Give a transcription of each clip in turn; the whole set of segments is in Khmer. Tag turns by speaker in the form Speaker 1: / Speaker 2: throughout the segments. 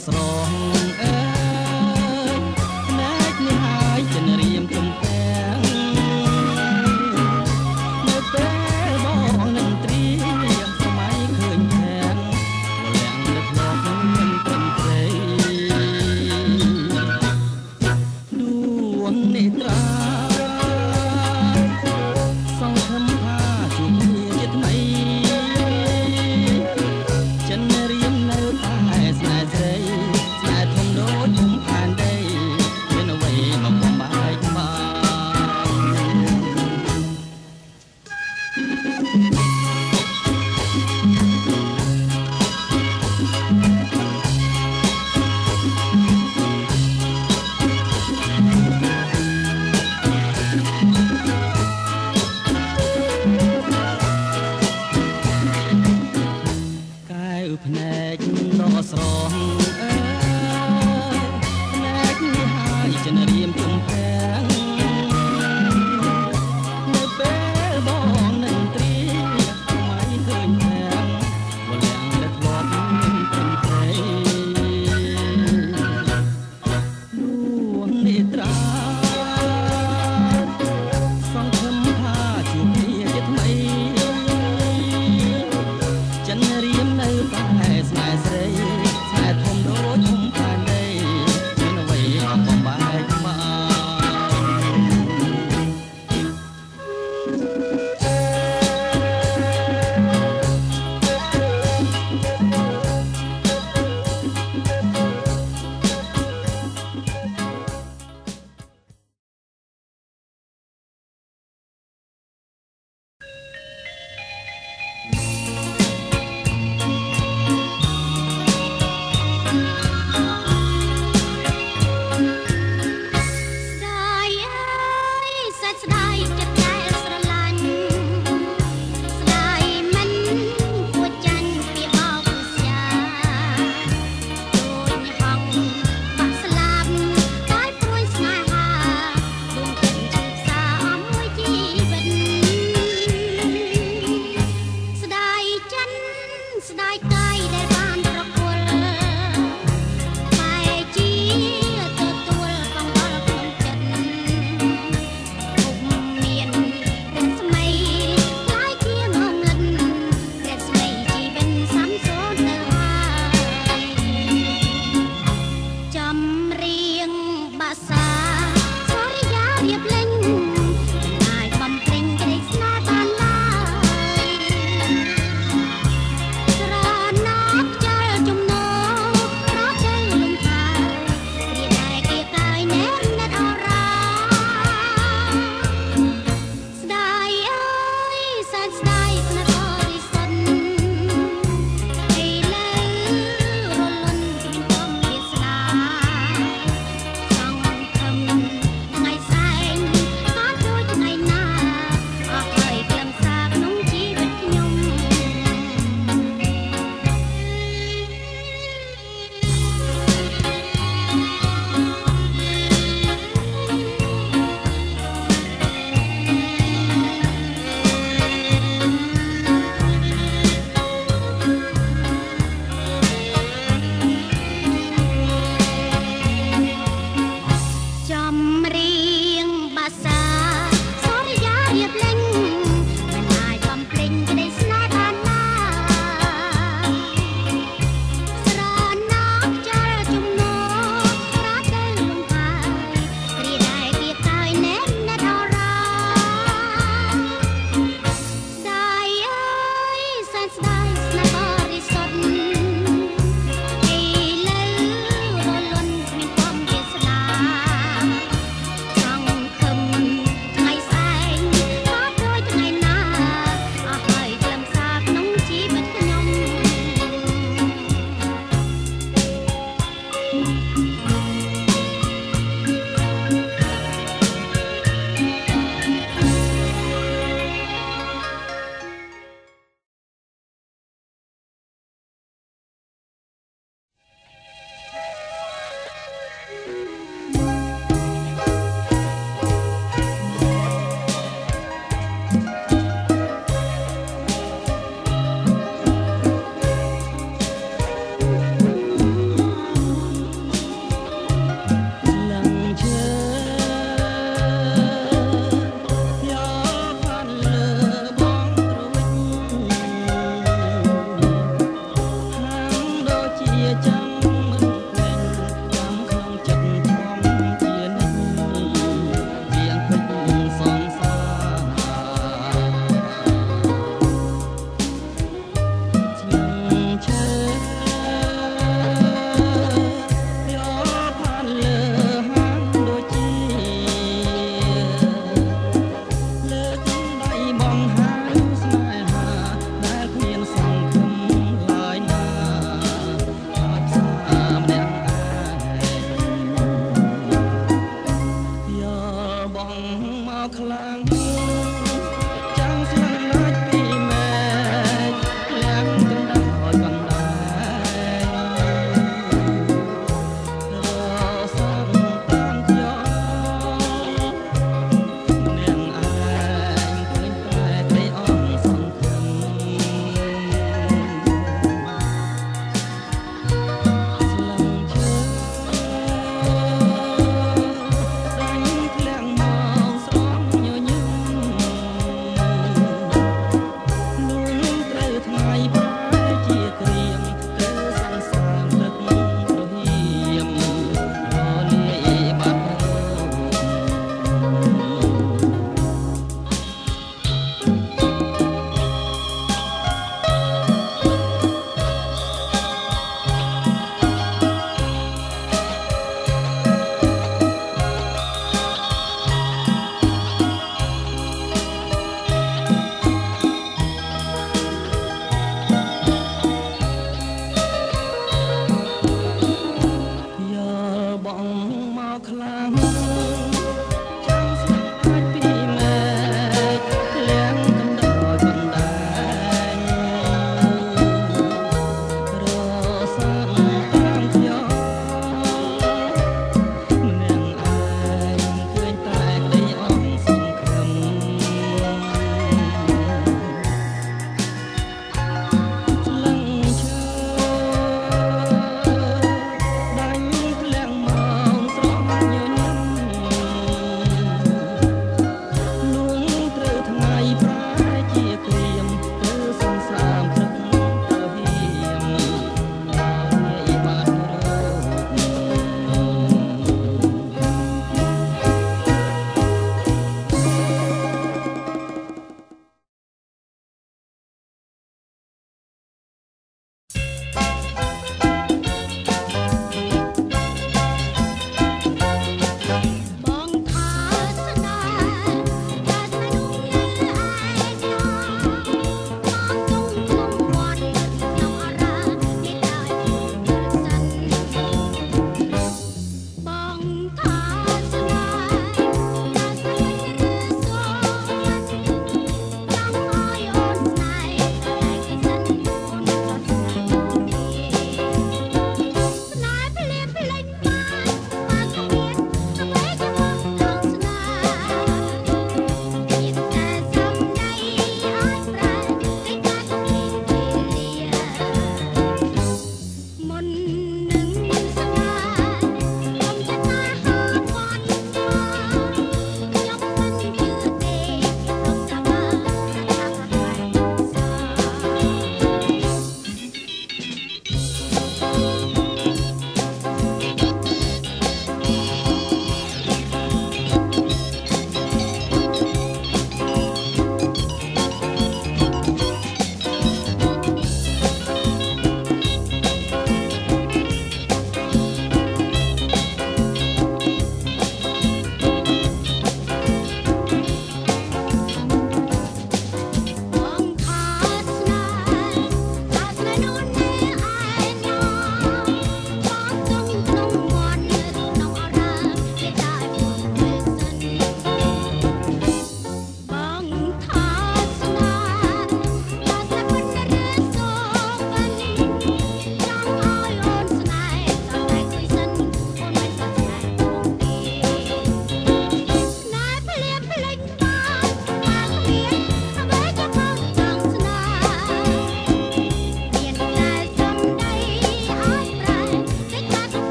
Speaker 1: ស្រងអើយណែកនេះហើយចិនរៀមចំពាំងនៅពេលបងនឹងត្រៀមសម័យឃើញខាំងវលាំងដឹកលោកមានត្រឹមត្រូវដួងនេត្រាសង្ឃឹមថាជួបគ្នាជាថ្មីចិនរៀមនៅតែស្នេហ៍ស្រីស្នេហ៍ធំដូចភូមិផែនដីមានអ្វីមកបំបែកបាក់ភ្នែកដកស្រងអើយភ្នែកនេះហើយចិនរៀមជំពាំងនៅពេលបងនឹងត្រៀមសម័យឃើញខាំងវលាំងដឹកលោកមានត្រឹមត្រូវដួងនេត្រាសង្ឃឹមថាជួបគ្នាជាថ្មីចិនរៀមនៅតែស្នេហ៍ស្រីស្នេហ៍ធំដូចភូមិផែនដីមានអ្វីមកបំបែកបាក់
Speaker 2: ស្ដាយអើយសាច់ស្ដាយចិត្តតែស្រឡាញ់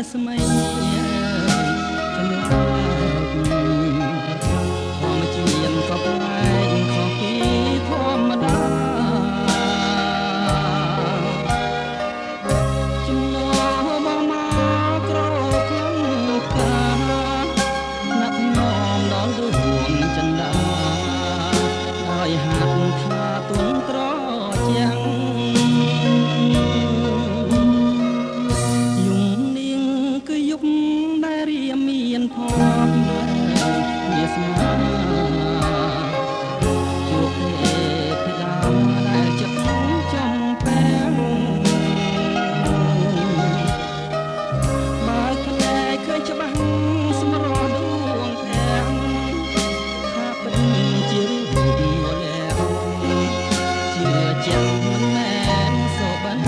Speaker 1: ស្មៃចំឡាធម្មជាតិក៏ប្លែកខុសពីធម្មតាចំណោបងមកក្រខ្លាំងកាណាក់ញោមដល់ដួងចិន្តាដោយហាត់ថាទុនត្រជាងមានផបវាស្មាជួបទេពីដើមដែលចិត្តចំពេងបើខ្លែឃើញច្បាស់សម្រស់ដួងភែងថាពិតជារូបមលៈជឿជាក់មិនមែនសូបិន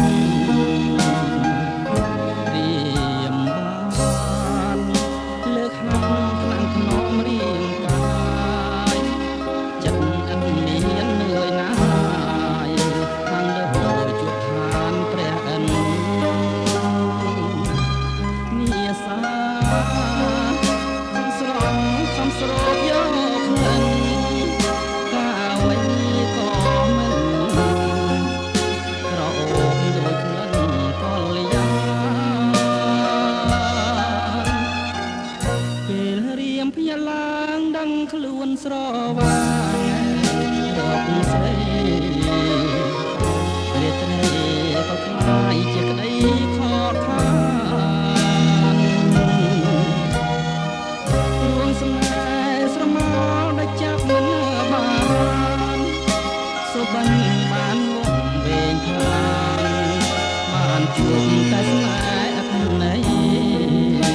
Speaker 1: ស្រោបយកក្លិនកាវិញក៏មិនក្រអូបដោយក្លិនកលយាពេលរៀមភ្ញាឡើងដឹងខ្លួនស្រវាងរកស្រីរាត្រីក៏ខ្លាយជាក្តីខកខានរួងស្នេហ៍ស្រមោលដែលចាប់មិនបានសុបិនបានវងវែងខ្លាំងបានជួបតែស្នេហ៍អត្ថន័យ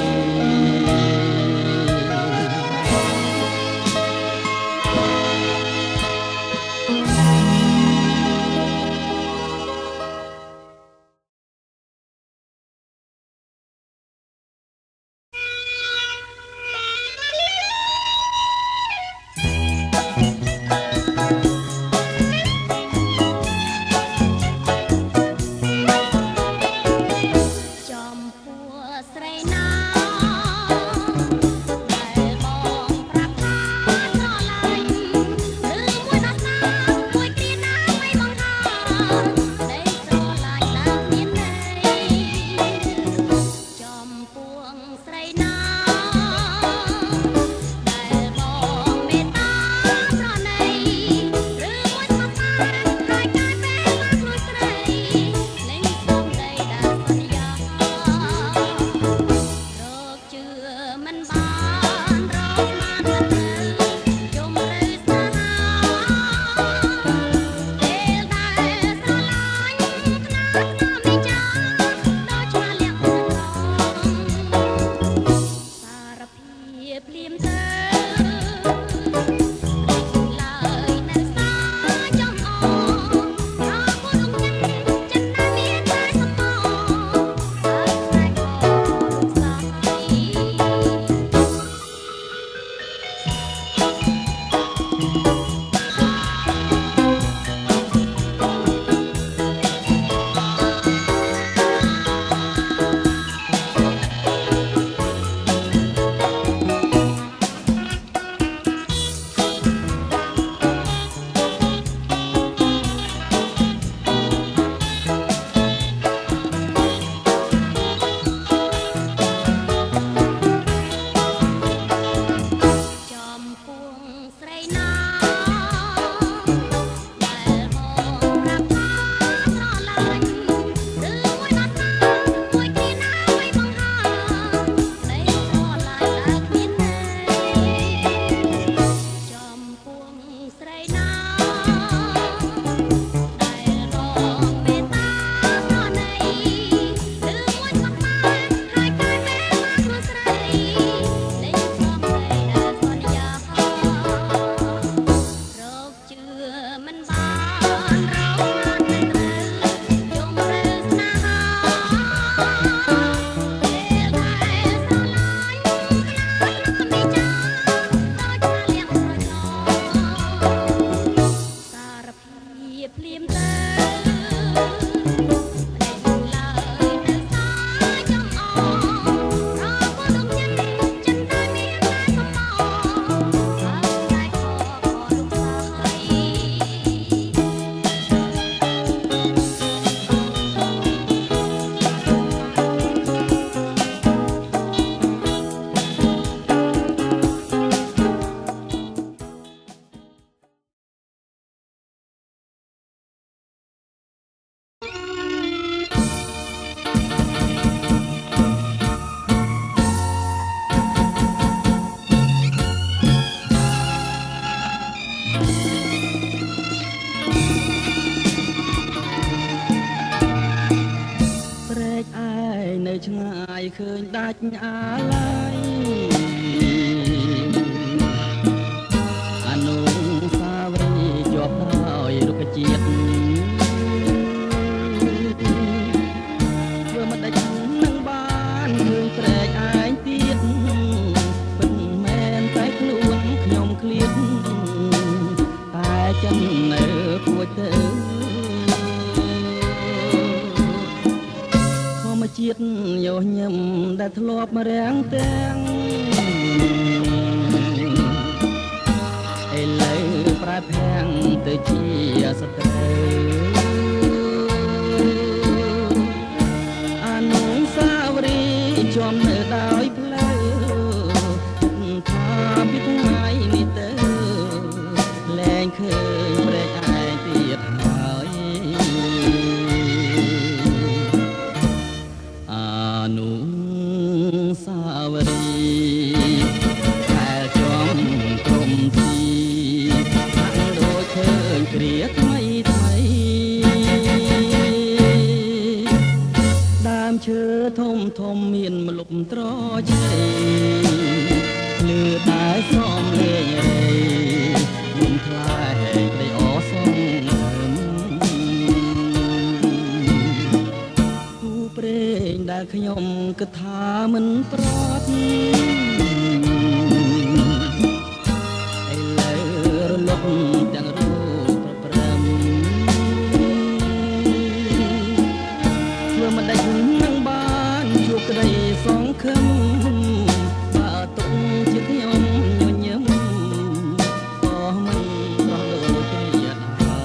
Speaker 1: ឃើញដាច់អាឡាយអនុស្សាវរីយ៍ជាប់ដោយរុក្ខជាតិធ្វើមិនដាច់នឹងបានឃើញព្រែកឯងទៀតពិតមែនតែខ្លួនខ្ញុំឃ្លាតតែចិននៅពួចទៅជាតិយោញឹមដែលធ្លាប់មករាំងទាំងឥឡូវប្រែភាំងទៅជាសត្រូវអនុស្សាវរីយ៍ជាប់នៅដោយផ្លូវថាពីថ្ងៃនេះទៅលែងឃើញព្រែកឯងទៀតហើយអនុស្សាវរីយ៍តែចំក្រុមទីហាក់ដូចឃើញគ្រាថ្មីថ្មីដើមឈើធំធំមានម្លប់ត្រជ័យលឺតែសំលេងរៃយំថ្លែងក្តីអសងព្រេងដែលខ្ញុំគិតថាមិនប្រត់ឥឡូវរលត់ទាំងរូបប្រព្រឹមធ្វើមិនដាច់នឹងបានជួបក្តីសង្ឃឹមបើទុកជាខ្ញុំញញឹមក៏មិនប្រោះដូចគ្នាហើយ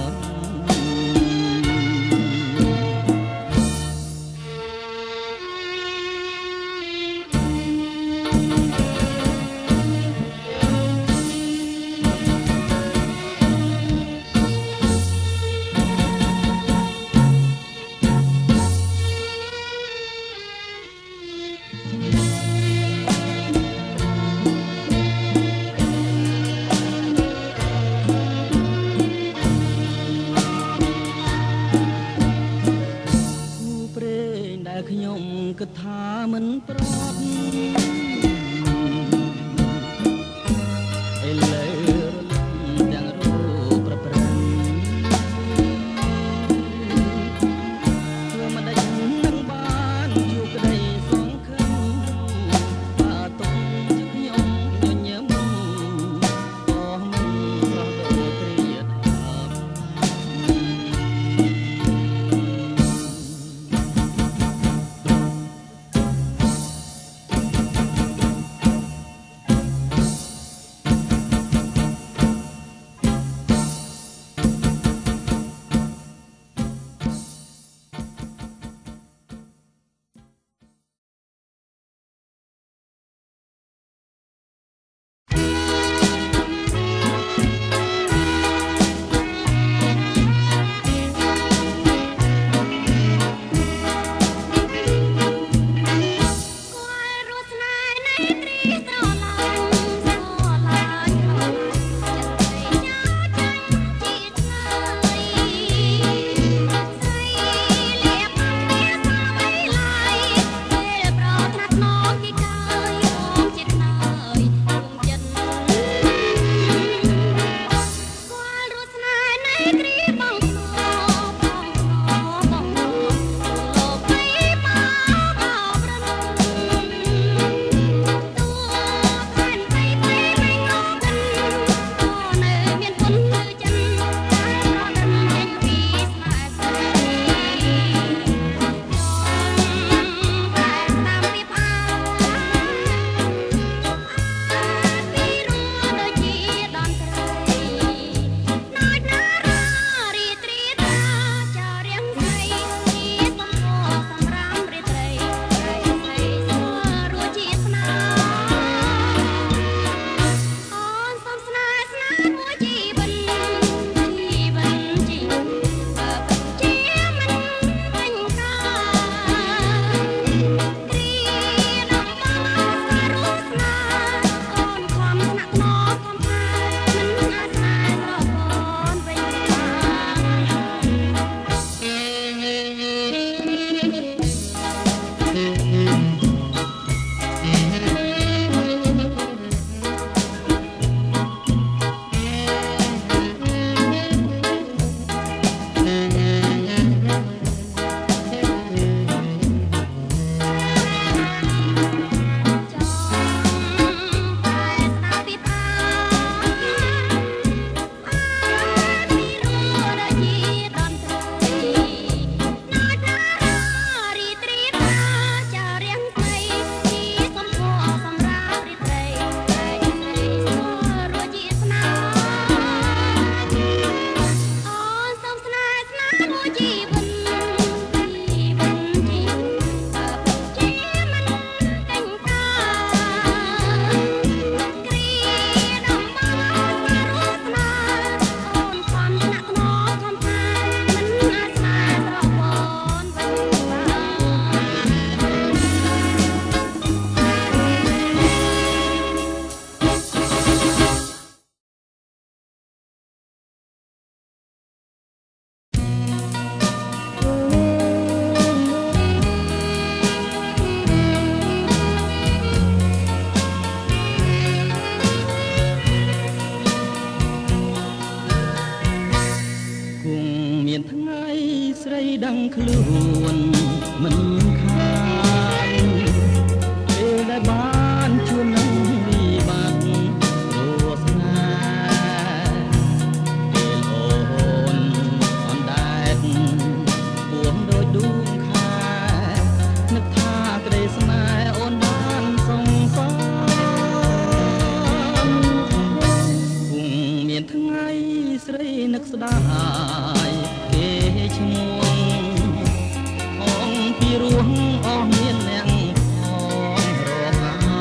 Speaker 1: ដឹងខ្លួនមិនខានពេលដែលបានជួបនឹងវិបត្តិរស់ស្នេហ៍ពេលអូនអណ្ដែតពួងដូចដួងខែនឹកថាក្តីស្នេហ៍អូនបានសងសឹមគង់មានថ្ងៃស្រីនឹកស្ដាយគេឈ្មោះអងពីរស់អស់មានអ្នកផងរង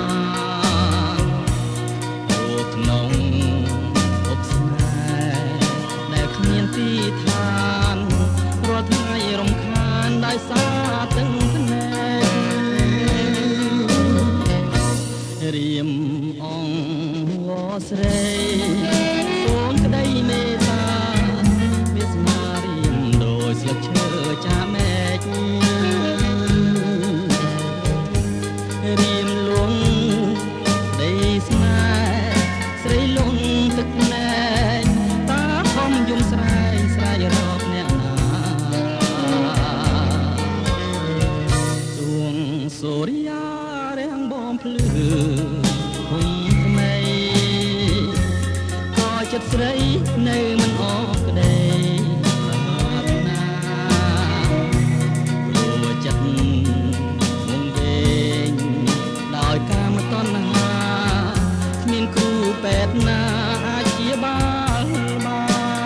Speaker 1: អូក្នុងអុកស្នេហ៍ដែលគ្មានទីឋានរាល់ថ្ងៃរំខានដោយសារទាំងភ្នែករៀមអងវស្រីសូមក្តីមេត្តាវាស្មារៀមដោយស្លឹកឈើចាមែករៀមលងដីស្នេហ៍ស្រីលងទឹកណែកតាខំយំស្រែកស្រែករកអ្នកណាទួងសូរិយារាំងបំភ្លឺភុំថ្មីក៏ចិត្តស្រីនៅមិនអស់ក្តីប្រាថ្នាព្រោះចិត្តវង្វេងដោយកាមតណ្ហាគ្មានគ្រូពេទ្យណាអាចព្យាបាលបាន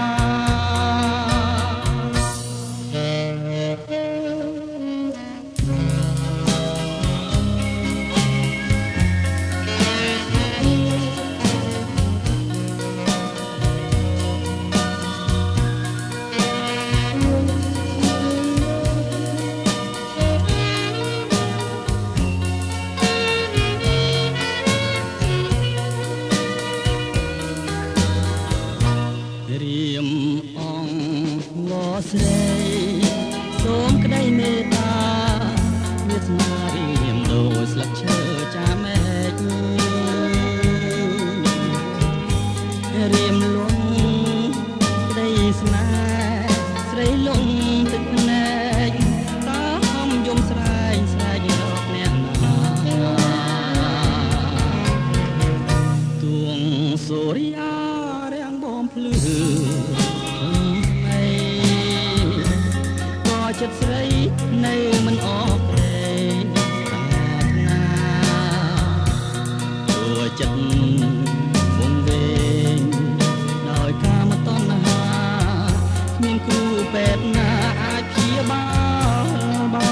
Speaker 1: រៀមអងវស្រីសូមក្តីមេត្តាវាស្មារៀមដោយស្លឹកឈើចាមែករៀមលងក្តីស្នេហ៍ស្រីលងទឹកណែកតាខំយំស្រែកស្រែករកអ្នកណាទួងសូរិយារាំងបំភ្លឺចិត្តស្រីនៅមិនអស់ព្រៃប្រាថ្នាព្រោះចិត្តវង្វេងដោយកាមតណ្ហាគ្មានគ្រូពេទ្យណាអាចព្យាបាលបាន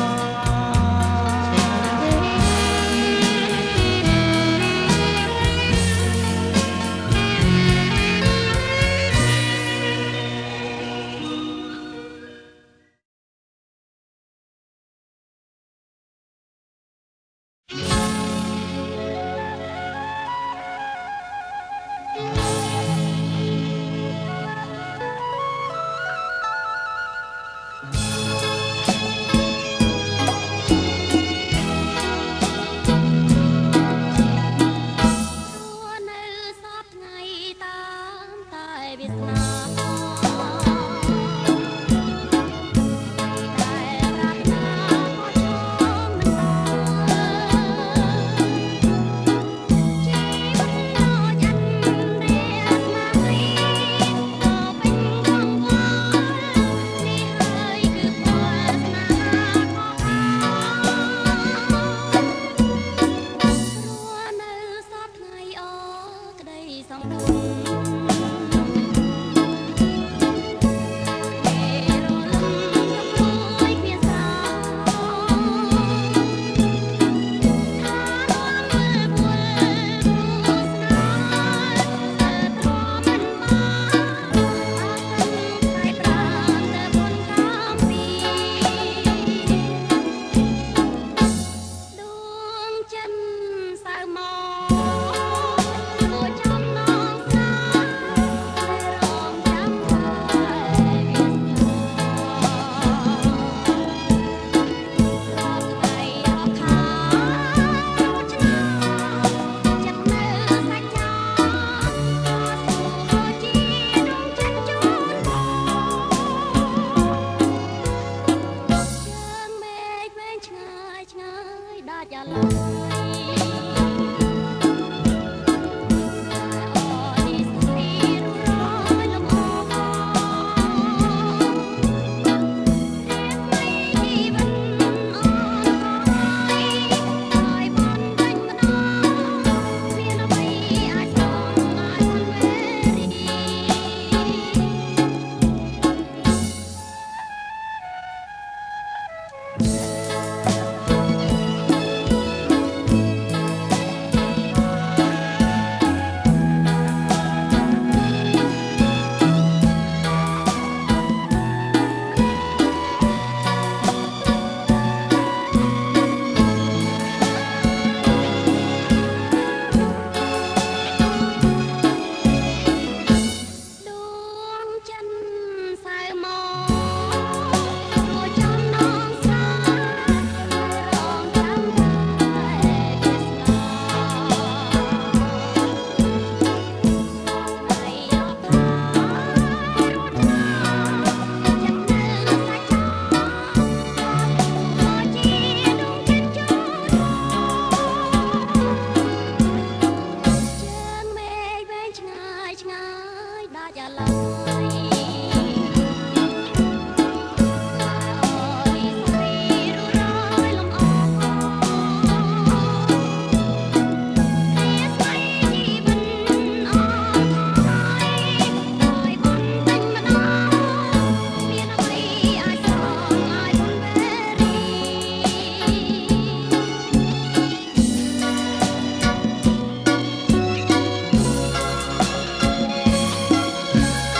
Speaker 2: អ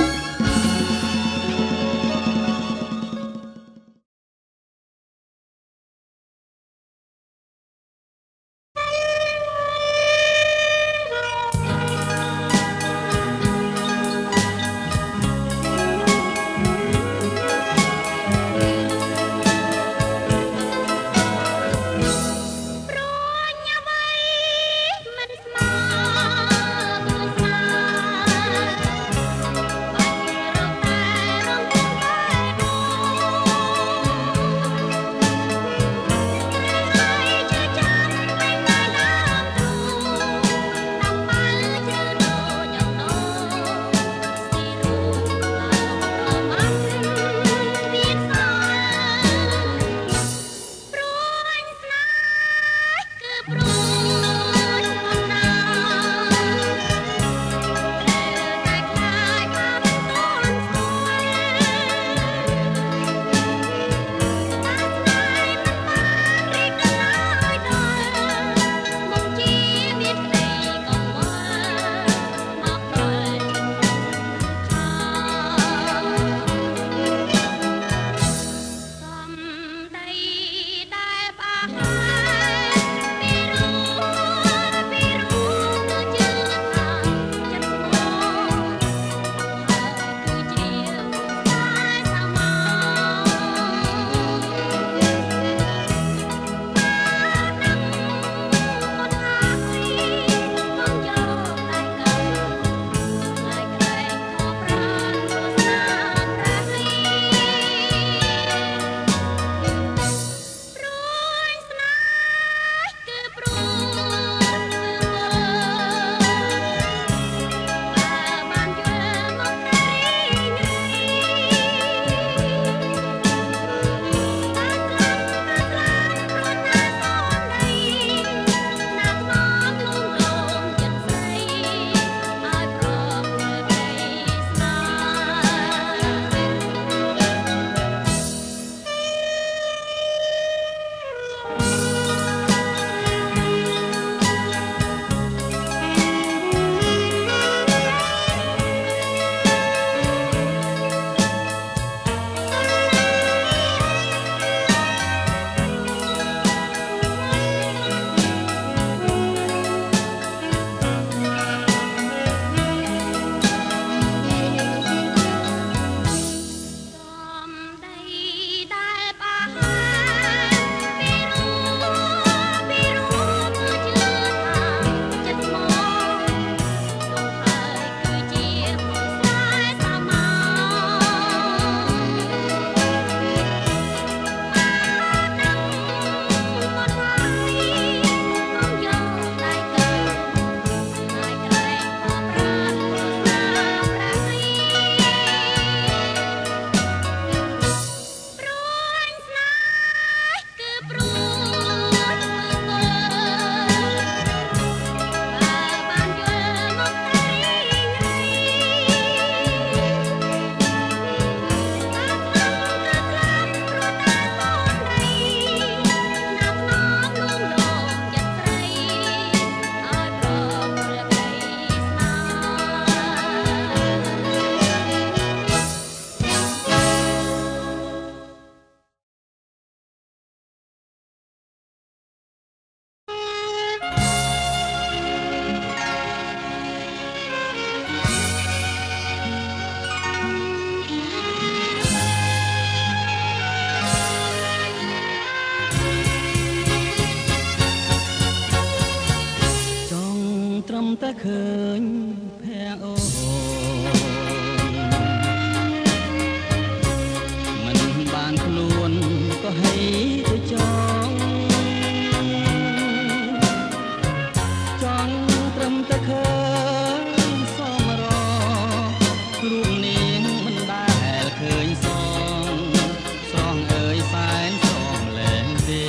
Speaker 1: គ្រូនាងមិនដែលឃើញសងស្រងអើយសែនស្រងលែងទេ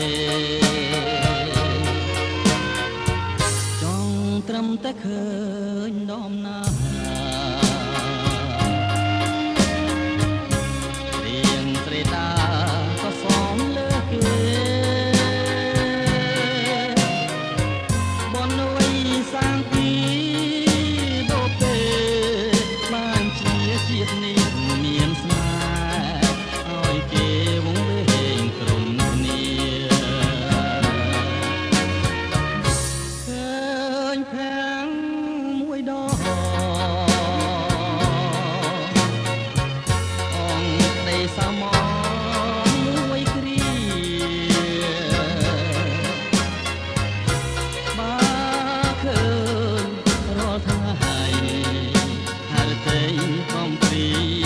Speaker 1: ចង់ត្រឹមតែឃើញដំណារៀងត្រេតាក៏សមលើគេបនវ័យសាងពីដូពេបានជាជាតិនេះមានស្នេហ៍ឲ្យគេវងវែងក្រុមគ្នាឃើញខាងមួយដងអង្គក្តីសៅមមួយគ្រាបើឃើញរាល់ថ្ងៃហៅទេកំព្រី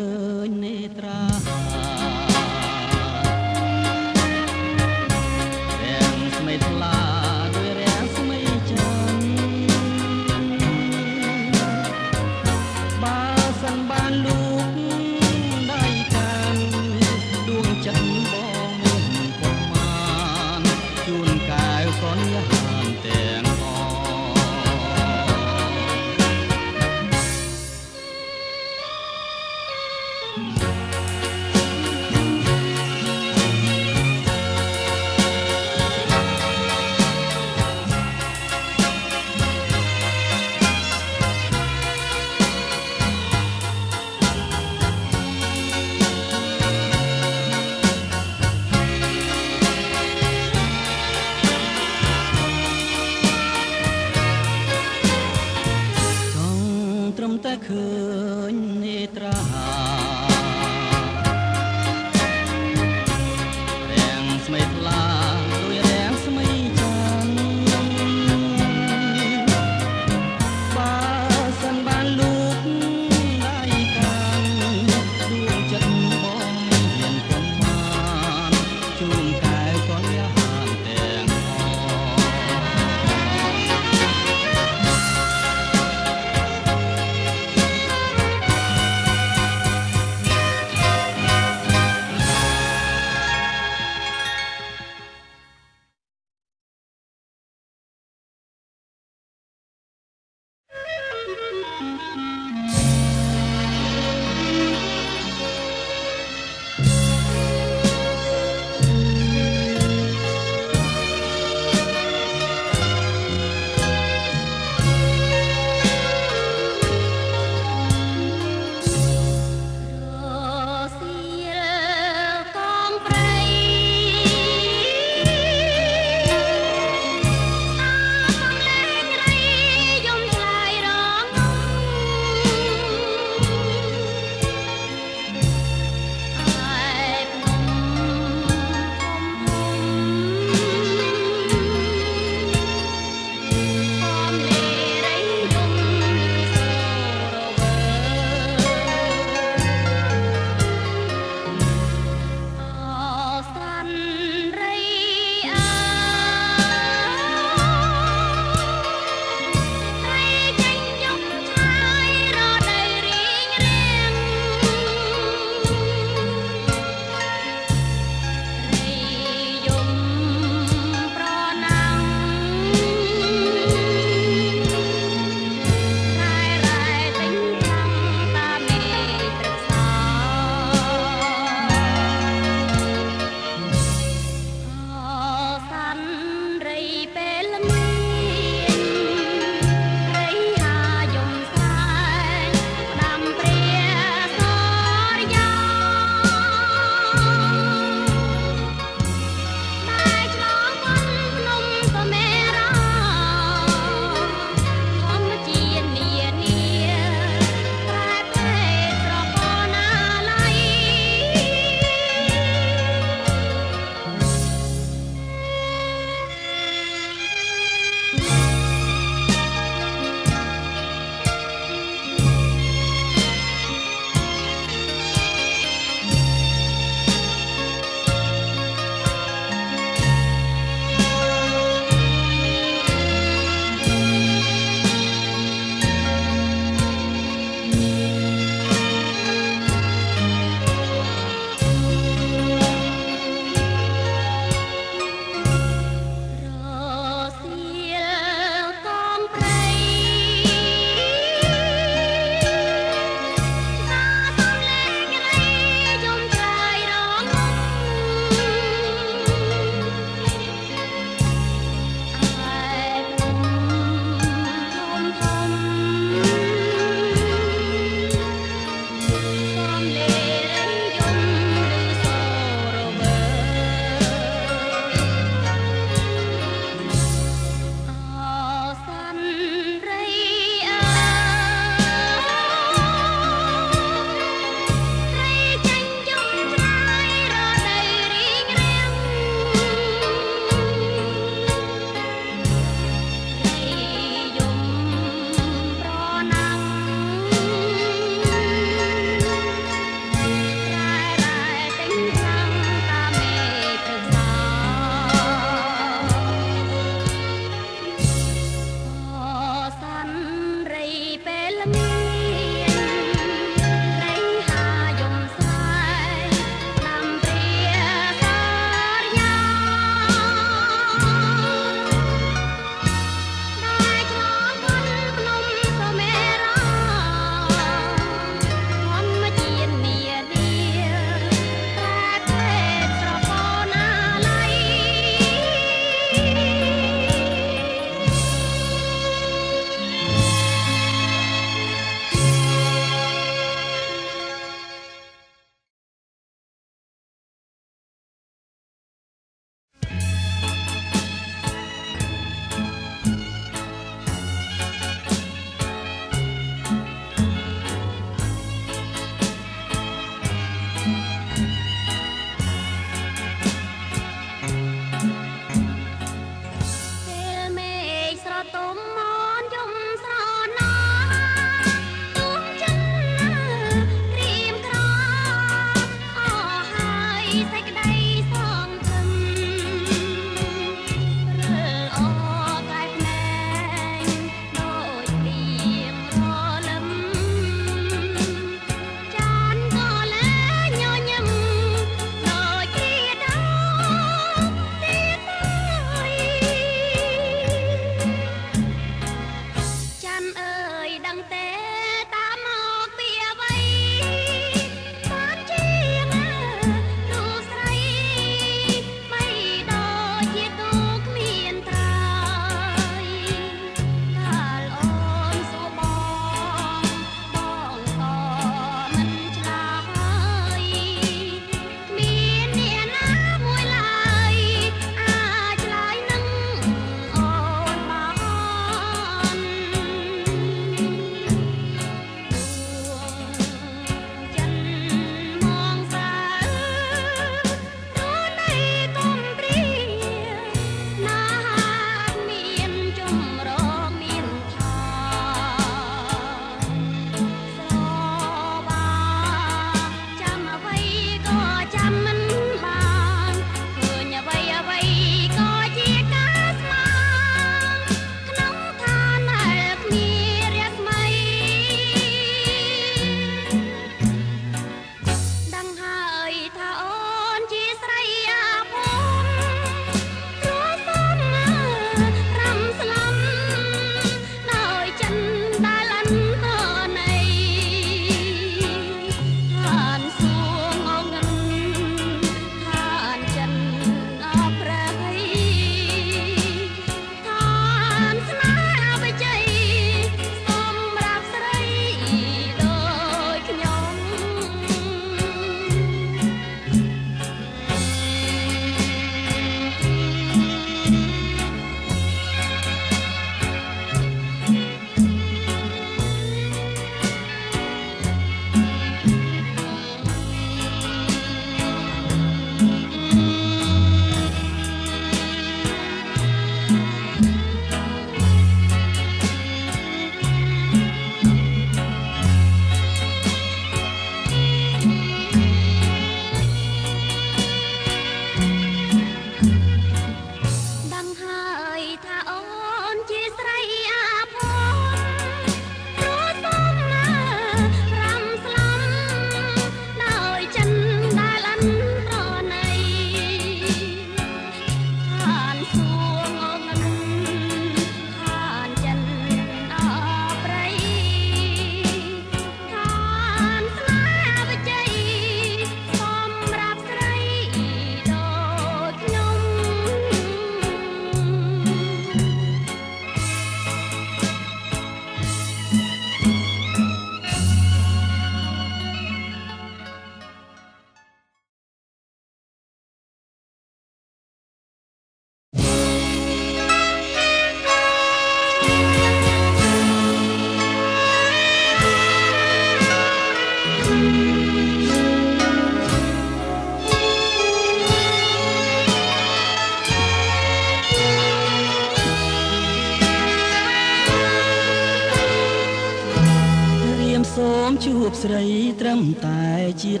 Speaker 1: សូមជួបស្រីត្រឹមតែជាតិ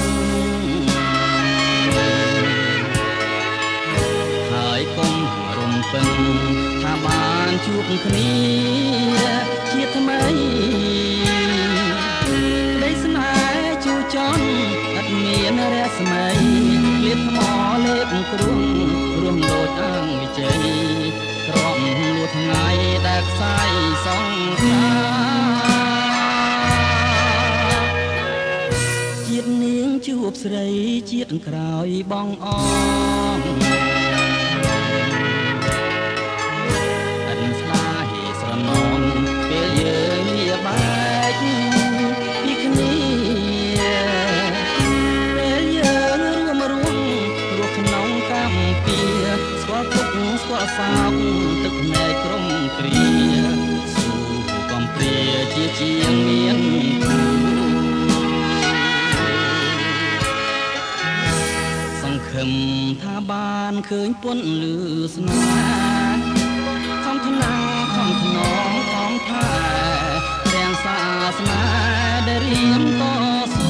Speaker 1: ហើយកុំរំពឹងថាបានជួបគ្នាជាថ្មីក្តីស្នេហ៍ជួចន់ឥតមានរស្មីលៀបថ្មលេបគ្រួងរួមដូចអង្គវិជ័យទ្រាំលួថ្ងៃដែលខ្សែសងខាជាតិនាងជួបស្រីជាតិក្រោយបងអងអិនស្លាហេស្រណងពេលយើងលាបែកពីគ្នាពេលយើងរួមរស់ក្នុងកម្ពីស្គាល់ទុកស្គាល់សោកទឹកភ្នែកក្រុមគ្រាស៊ូកំព្រាជាជាងមានខឹមថាបានឃើញពន់លឺស្នេហ៍ខំថ្នាខំថ្នមខំថែរាំងសាសនាដែលរៀនតស៊ូ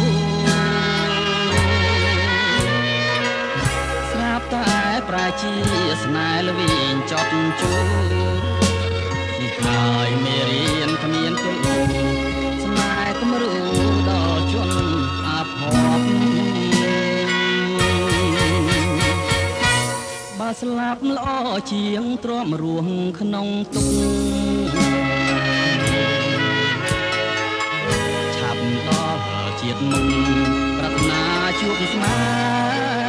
Speaker 1: ស្រាប់តែប្រាជាស្នេហ៍ល្វីងចត់ជួនេះហើយមេរៀនគ្មានទេស្នេហ៍គំរូដល់ជនអាភ័ព្វស្លាប់ល្អជាងទ្រាំរស់ក្នុងទុក្ខឆាប់ដល់ជាតិមុខប្រាថ្នាជួបស្នេហ៍